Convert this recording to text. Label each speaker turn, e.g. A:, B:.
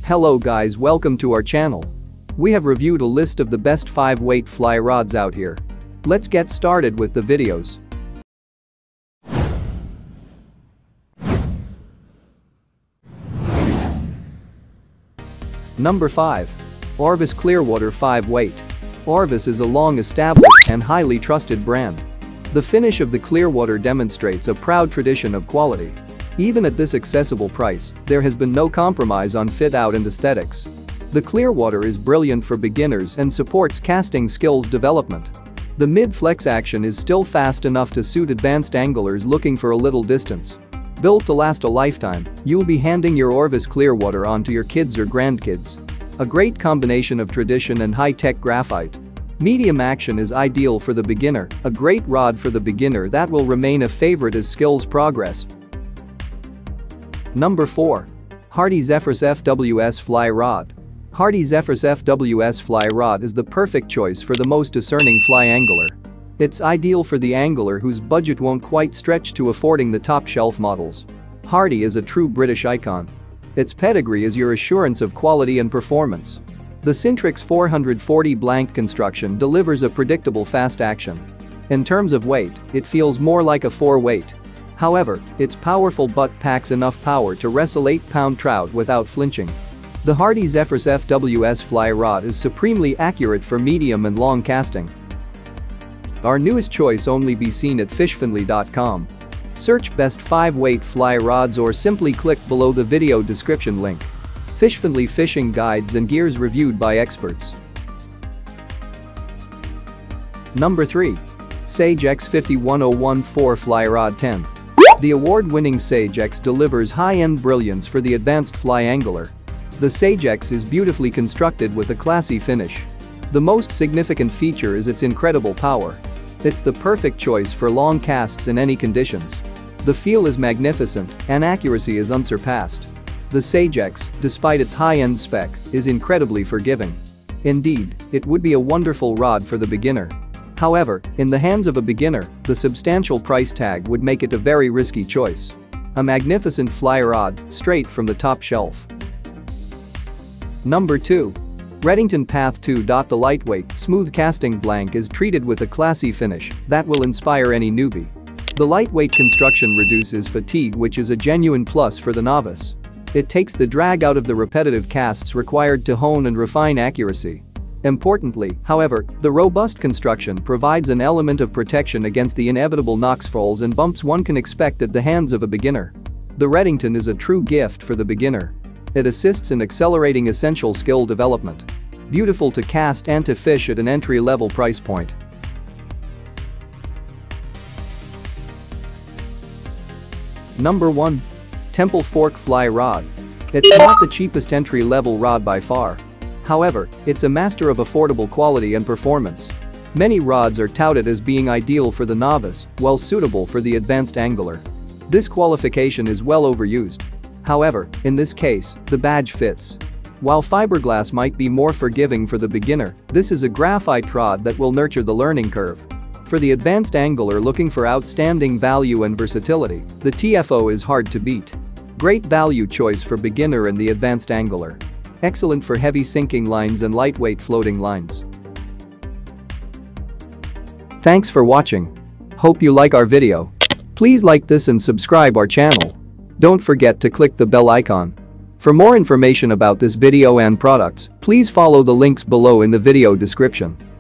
A: Hello guys, welcome to our channel. We have reviewed a list of the best 5-weight fly rods out here. Let's get started with the videos. Number 5. Orvis Clearwater 5-weight. Orvis is a long-established and highly trusted brand. The finish of the Clearwater demonstrates a proud tradition of quality. Even at this accessible price, there has been no compromise on fit-out and aesthetics. The Clearwater is brilliant for beginners and supports casting skills development. The mid-flex action is still fast enough to suit advanced anglers looking for a little distance. Built to last a lifetime, you'll be handing your Orvis Clearwater on to your kids or grandkids. A great combination of tradition and high-tech graphite. Medium action is ideal for the beginner, a great rod for the beginner that will remain a favorite as skills progress. Number 4. Hardy Zephrus FWS Fly Rod. Hardy Zephrus FWS Fly Rod is the perfect choice for the most discerning fly angler. It's ideal for the angler whose budget won't quite stretch to affording the top-shelf models. Hardy is a true British icon. Its pedigree is your assurance of quality and performance. The Cintrix 440 blank construction delivers a predictable fast action. In terms of weight, it feels more like a 4-weight. However, its powerful butt packs enough power to wrestle 8-pound trout without flinching. The Hardy Zephrus FWS Fly Rod is supremely accurate for medium and long casting. Our newest choice only be seen at fishfinley.com. Search best 5-weight fly rods or simply click below the video description link. Fishfinley fishing guides and gears reviewed by experts. Number 3. Sage X51014 Fly Rod 10. The award-winning Sage X delivers high-end brilliance for the advanced fly angler. The Sage X is beautifully constructed with a classy finish. The most significant feature is its incredible power. It's the perfect choice for long casts in any conditions. The feel is magnificent and accuracy is unsurpassed. The Sage X, despite its high-end spec, is incredibly forgiving. Indeed, it would be a wonderful rod for the beginner. However, in the hands of a beginner, the substantial price tag would make it a very risky choice. A magnificent fly rod, straight from the top shelf. Number 2. Redington Path II. The lightweight, smooth casting blank is treated with a classy finish that will inspire any newbie. The lightweight construction reduces fatigue, which is a genuine plus for the novice. It takes the drag out of the repetitive casts required to hone and refine accuracy. Importantly, however, the robust construction provides an element of protection against the inevitable knockfalls and bumps one can expect at the hands of a beginner. The Redington is a true gift for the beginner. It assists in accelerating essential skill development. Beautiful to cast and to fish at an entry-level price point. Number 1. Temple Fork Fly Rod. It's not the cheapest entry-level rod by far. However, it's a master of affordable quality and performance. Many rods are touted as being ideal for the novice, while suitable for the advanced angler. This qualification is well overused. However, in this case, the badge fits. While fiberglass might be more forgiving for the beginner, this is a graphite rod that will nurture the learning curve. For the advanced angler looking for outstanding value and versatility, the TFO is hard to beat. Great value choice for beginner and the advanced angler. Excellent for heavy sinking lines and lightweight floating lines. Thanks for watching. Hope you like our video. Please like this and subscribe our channel. Don't forget to click the bell icon. For more information about this video and products, please follow the links below in the video description.